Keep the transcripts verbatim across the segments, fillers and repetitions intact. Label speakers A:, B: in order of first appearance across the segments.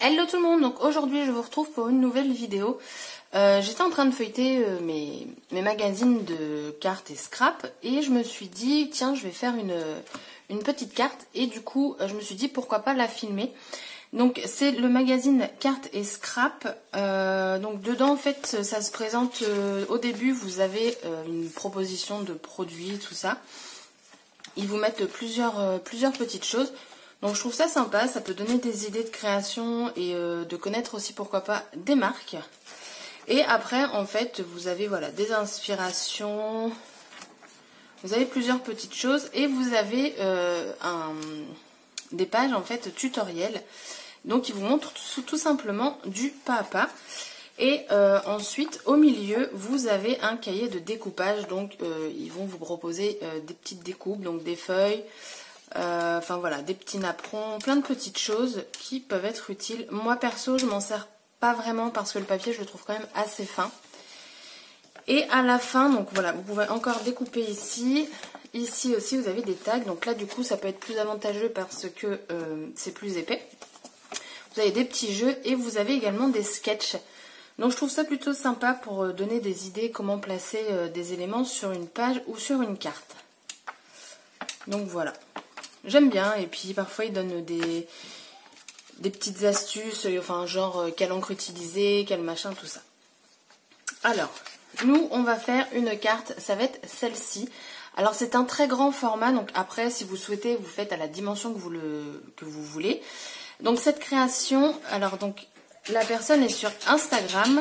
A: Hello tout le monde, donc aujourd'hui je vous retrouve pour une nouvelle vidéo. Euh, J'étais en train de feuilleter euh, mes, mes magazines de cartes et scrap et je me suis dit tiens je vais faire une, une petite carte et du coup je me suis dit pourquoi pas la filmer. Donc c'est le magazine cartes et scrap, euh, donc dedans en fait ça se présente, euh, au début vous avez euh, une proposition de produits, tout ça. Ils vous mettent plusieurs, euh, plusieurs petites choses. Donc je trouve ça sympa, ça peut donner des idées de création et euh, de connaître aussi pourquoi pas des marques. Et après en fait vous avez voilà des inspirations, vous avez plusieurs petites choses et vous avez euh, un, des pages en fait tutoriels. Donc ils vous montrent tout, tout simplement du pas à pas. Et euh, ensuite au milieu vous avez un cahier de découpage, donc euh, ils vont vous proposer euh, des petites découpes, donc des feuilles. Euh, enfin voilà, des petits napperons, plein de petites choses qui peuvent être utiles. Moi perso je m'en sers pas vraiment parce que le papier je le trouve quand même assez fin. Et à la fin, donc voilà, vous pouvez encore découper ici. Ici aussi vous avez des tags, donc là du coup ça peut être plus avantageux parce que euh, c'est plus épais. Vous avez des petits jeux et vous avez également des sketchs. Donc je trouve ça plutôt sympa pour donner des idées comment placer euh, des éléments sur une page ou sur une carte. Donc voilà. J'aime bien, et puis parfois ils donnent des, des petites astuces, enfin genre euh, quelle encre utiliser, quel machin, tout ça. Alors, nous on va faire une carte, ça va être celle-ci. Alors c'est un très grand format, donc après si vous souhaitez vous faites à la dimension que vous, le, que vous voulez. Donc cette création, alors donc la personne est sur Instagram.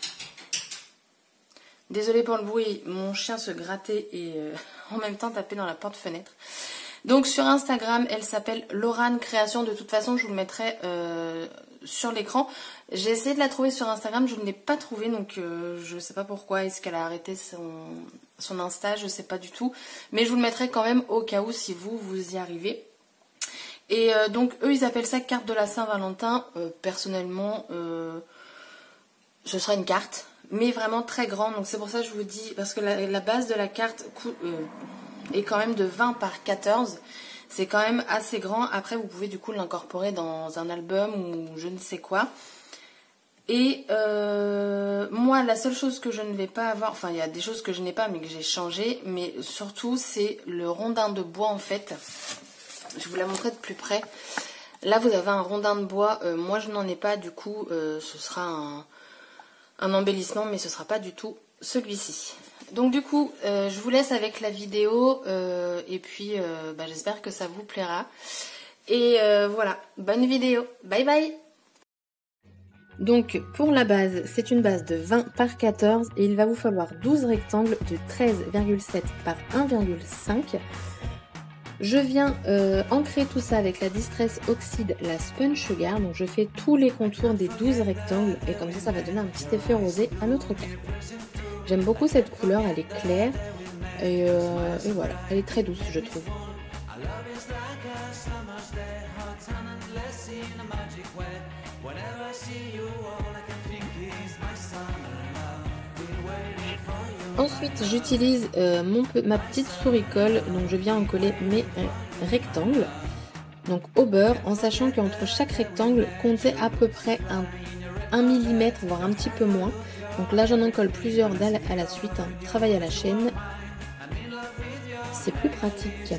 A: Désolée pour le bruit, mon chien se grattait et euh, en même temps tapait dans la porte-fenêtre. Donc sur Instagram, elle s'appelle Laurane Création. De toute façon, je vous le mettrai euh, sur l'écran. J'ai essayé de la trouver sur Instagram, je ne l'ai pas trouvée, donc euh, je ne sais pas pourquoi. Est-ce qu'elle a arrêté son, son Insta? Je ne sais pas du tout. Mais je vous le mettrai quand même au cas où si vous, vous y arrivez. Et euh, donc eux, ils appellent ça carte de la Saint-Valentin. Euh, personnellement, euh, ce sera une carte, mais vraiment très grande. Donc c'est pour ça que je vous dis, parce que la, la base de la carte coûte... Euh, est quand même de vingt par quatorze, c'est quand même assez grand. Après vous pouvez du coup l'incorporer dans un album ou je ne sais quoi. Et euh, moi la seule chose que je ne vais pas avoir, enfin il y a des choses que je n'ai pas mais que j'ai changé, mais surtout c'est le rondin de bois en fait. Je vais vous la montrer de plus près. Là vous avez un rondin de bois, euh, moi je n'en ai pas, du coup euh, ce sera un, un embellissement, mais ce sera pas du tout celui-ci. Donc du coup, euh, je vous laisse avec la vidéo euh, et puis euh, bah, j'espère que ça vous plaira. Et euh, voilà, bonne vidéo, bye bye. Donc pour la base, c'est une base de vingt par quatorze et il va vous falloir douze rectangles de treize virgule sept par un virgule cinq. Je viens euh, ancrer tout ça avec la Distress Oxide, la Spun Sugar. Donc je fais tous les contours des douze rectangles et comme ça, ça va donner un petit effet rosé à notre carte. J'aime beaucoup cette couleur, elle est claire et, euh, et voilà, elle est très douce je trouve. Ensuite j'utilise euh, mon, ma petite souris colle, donc je viens en coller mes euh, rectangles, donc au beurre, en sachant qu'entre chaque rectangle comptez à peu près un, un millimètre, voire un petit peu moins. Donc là j'en colle plusieurs à la suite, hein. Travail à la chaîne, c'est plus pratique.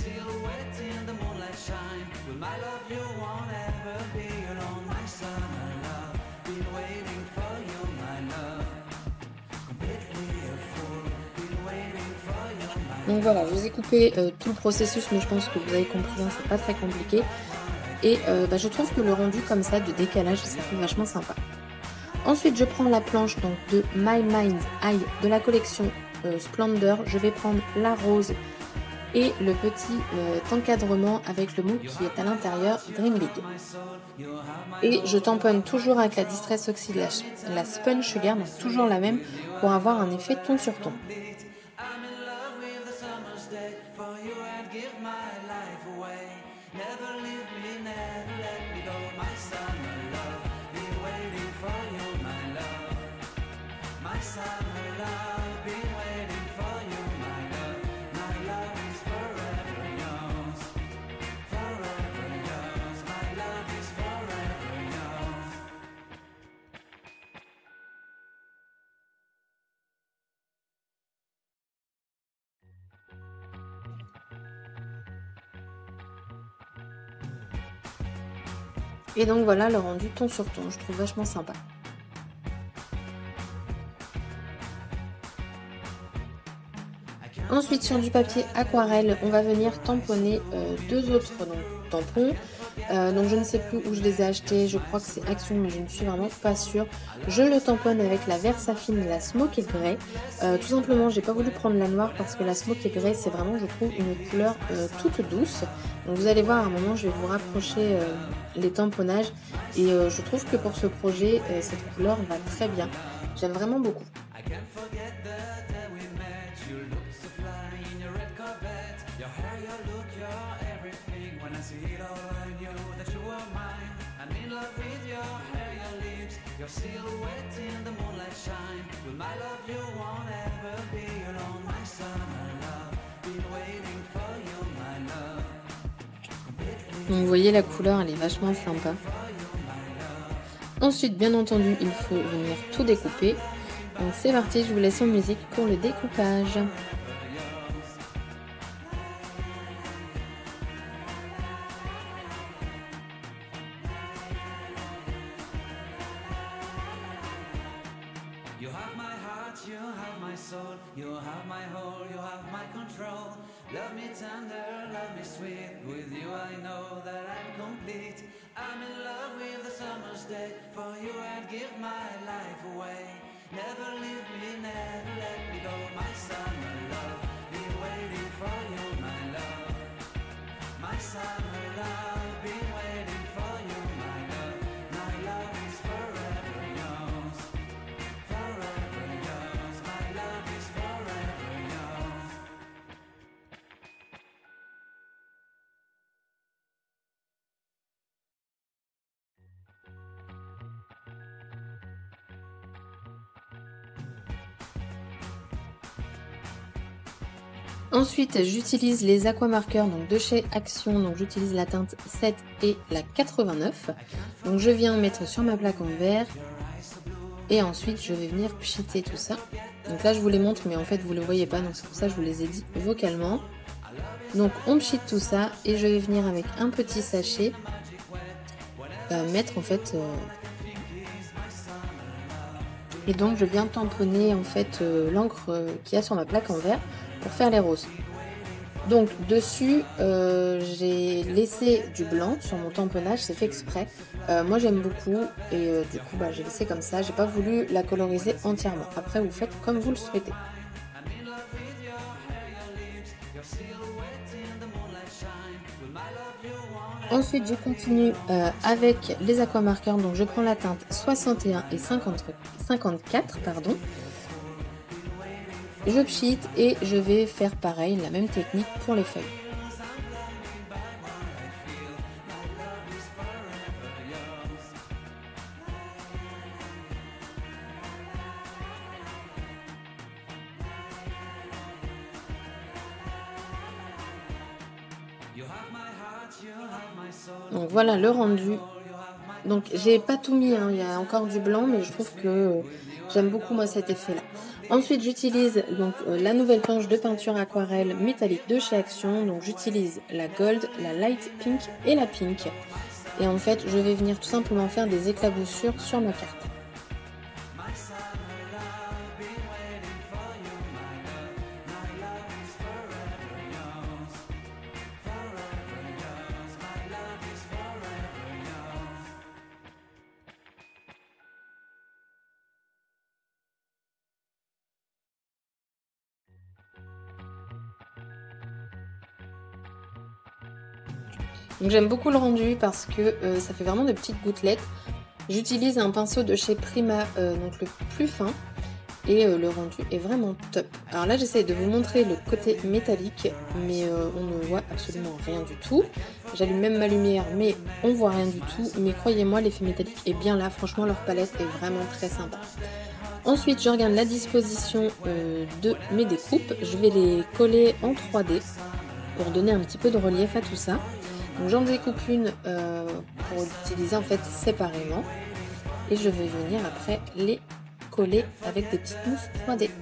A: Donc voilà, je vous ai coupé euh, tout le processus, mais je pense que vous avez compris, hein, c'est pas très compliqué. Et euh, bah, je trouve que le rendu comme ça, de décalage, ça fait vachement sympa. Ensuite, je prends la planche donc de My Mind's Eye de la collection euh, Splendor. Je vais prendre la rose et le petit euh, encadrement avec le mot qui est à l'intérieur, Dream Big. Et je tamponne toujours avec la Distress Oxide, la, la Spun Sugar, donc toujours la même pour avoir un effet ton sur ton. Et donc voilà le rendu ton sur ton, je trouve vachement sympa. Ensuite sur du papier aquarelle, on va venir tamponner euh, deux autres donc, tampons. Euh, donc je ne sais plus où je les ai achetés, je crois que c'est Action mais je ne suis vraiment pas sûre. Je le tamponne avec la Versafine, la Smoky Grey. Euh, tout simplement j'ai pas voulu prendre la noire parce que la Smoky Grey c'est vraiment je trouve une couleur euh, toute douce. Donc vous allez voir à un moment je vais vous rapprocher euh, les tamponnages et euh, je trouve que pour ce projet euh, cette couleur va très bien. J'aime vraiment beaucoup. Donc vous voyez la couleur elle est vachement sympa. Ensuite bien entendu il faut venir tout découper. Donc c'est parti, je vous laisse en musique pour le découpage. You have my heart, you have my soul, you have my whole, you have my control. Love me tender, love me sweet, with you I know that I'm complete. I'm in love with the summer's day, for you I'd give my life away. Never leave me, never let me go, my summer love, be waiting for you, my love. My summer love, be waiting for you, my love. My love is forever yours. Forever yours, my love is forever yours. Ensuite, j'utilise les aquamarqueurs donc de chez Action. Donc j'utilise la teinte sept et la quatre-vingt-neuf. Donc je viens mettre sur ma plaque en verre. Et ensuite, je vais venir pchiter tout ça. Donc là, je vous les montre, mais en fait, vous ne le voyez pas. Donc c'est pour ça que je vous les ai dit vocalement. Donc on pchite tout ça. Et je vais venir avec un petit sachet. Euh, mettre en fait... Euh... Et donc je viens tamponner en fait euh, l'encre euh, qu'il y a sur ma plaque en verre pour faire les roses. Donc dessus euh, j'ai laissé du blanc sur mon tamponnage, c'est fait exprès. Euh, moi j'aime beaucoup et euh, du coup bah, j'ai laissé comme ça, j'ai pas voulu la coloriser entièrement. Après vous faites comme vous le souhaitez. Ensuite je continue euh, avec les aquamarqueurs, donc je prends la teinte soixante et un et cinquante, cinquante-quatre pardon. Je pchite et je vais faire pareil, la même technique pour les feuilles. Donc voilà le rendu. Donc j'ai pas tout mis, hein. Il y a encore du blanc, mais je trouve que euh, j'aime beaucoup moi cet effet là. Ensuite j'utilise donc euh, la nouvelle planche de peinture aquarelle métallique de chez Action. Donc j'utilise la gold, la light pink et la pink. Et en fait je vais venir tout simplement faire des éclaboussures sur ma carte. Donc j'aime beaucoup le rendu parce que euh, ça fait vraiment de petites gouttelettes. J'utilise un pinceau de chez Prima, euh, donc le plus fin, et euh, le rendu est vraiment top. Alors là j'essaye de vous montrer le côté métallique, mais euh, on ne voit absolument rien du tout. J'allume même ma lumière, mais on voit rien du tout. Mais croyez-moi, l'effet métallique est bien là. Franchement, leur palette est vraiment très sympa. Ensuite, je regarde la disposition euh, de mes découpes. Je vais les coller en trois D pour donner un petit peu de relief à tout ça. Donc j'en découpe une euh, pour utiliser en fait séparément. Et je vais venir après les coller avec des petites mousses trois D.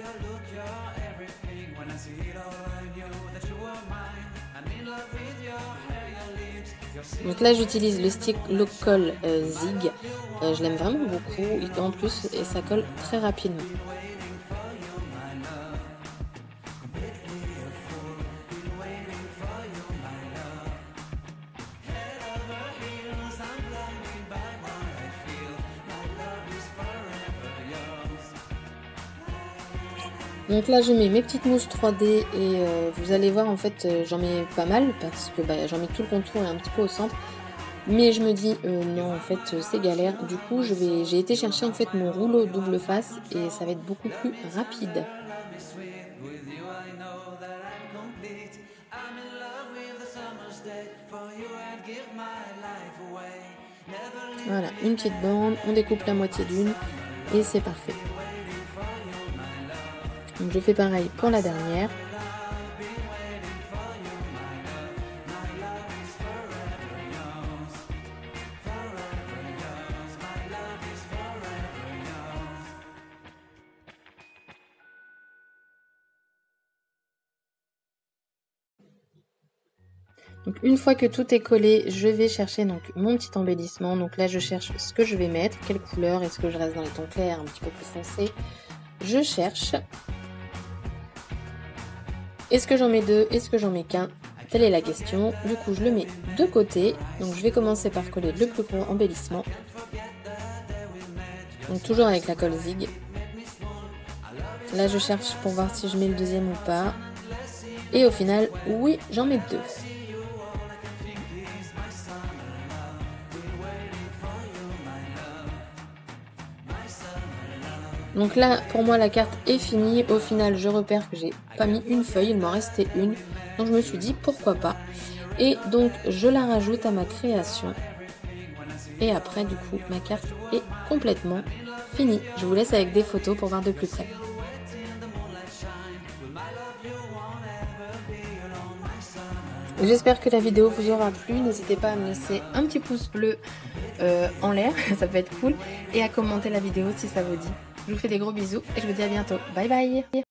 A: I'm in love with your Donc là j'utilise le stick Local euh, Zig, euh, je l'aime vraiment beaucoup et en plus et ça colle très rapidement. Donc là je mets mes petites mousses trois D et euh, vous allez voir en fait euh, j'en mets pas mal parce que bah, j'en mets tout le contour et un petit peu au centre. Mais je me dis euh, non en fait c'est galère. Du coup je vais j'ai été chercher en fait mon rouleau double face et ça va être beaucoup plus rapide. Voilà, une petite bande, on découpe la moitié d'une et c'est parfait. Donc je fais pareil pour la dernière. Donc une fois que tout est collé, je vais chercher donc mon petit embellissement. Donc là je cherche ce que je vais mettre, quelle couleur, est-ce que je reste dans les tons clairs, un petit peu plus foncé. Je cherche. Est-ce que j'en mets deux? Est-ce que j'en mets qu'un? Telle est la question. Du coup, je le mets de côté. Donc, je vais commencer par coller le plus gros embellissement. Donc, toujours avec la colle Zig. Là, je cherche pour voir si je mets le deuxième ou pas. Et au final, oui, j'en mets deux. Donc là, pour moi, la carte est finie. Au final, je repère que j'ai pas mis une feuille, il m'en restait une. Donc je me suis dit, pourquoi pas. Et donc, je la rajoute à ma création. Et après, du coup, ma carte est complètement finie. Je vous laisse avec des photos pour voir de plus près. J'espère que la vidéo vous aura plu. N'hésitez pas à me laisser un petit pouce bleu euh, en l'air, ça peut être cool. Et à commenter la vidéo si ça vous dit. Je vous fais des gros bisous et je vous dis à bientôt. Bye bye!